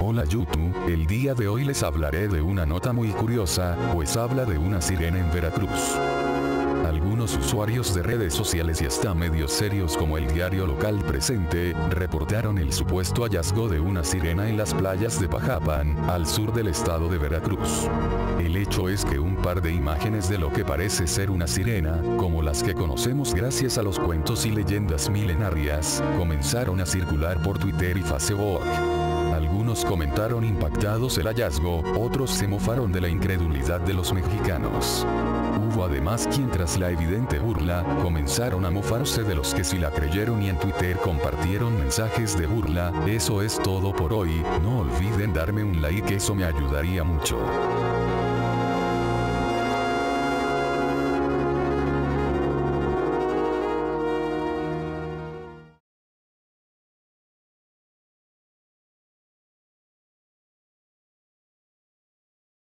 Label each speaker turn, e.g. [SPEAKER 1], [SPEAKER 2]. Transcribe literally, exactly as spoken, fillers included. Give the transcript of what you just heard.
[SPEAKER 1] Hola YouTube, el día de hoy les hablaré de una nota muy curiosa, pues habla de una sirena en Veracruz. Algunos usuarios de redes sociales y hasta medios serios como el diario local Presente, reportaron el supuesto hallazgo de una sirena en las playas de Pajapan, al sur del estado de Veracruz. El hecho es que un par de imágenes de lo que parece ser una sirena, como las que conocemos gracias a los cuentos y leyendas milenarias, comenzaron a circular por Twitter y Facebook. Algunos comentaron impactados el hallazgo, otros se mofaron de la incredulidad de los mexicanos. Hubo además quien tras la evidente burla, comenzaron a mofarse de los que sí la creyeron y en Twitter compartieron mensajes de burla. Eso es todo por hoy, no olviden darme un like, eso me ayudaría mucho.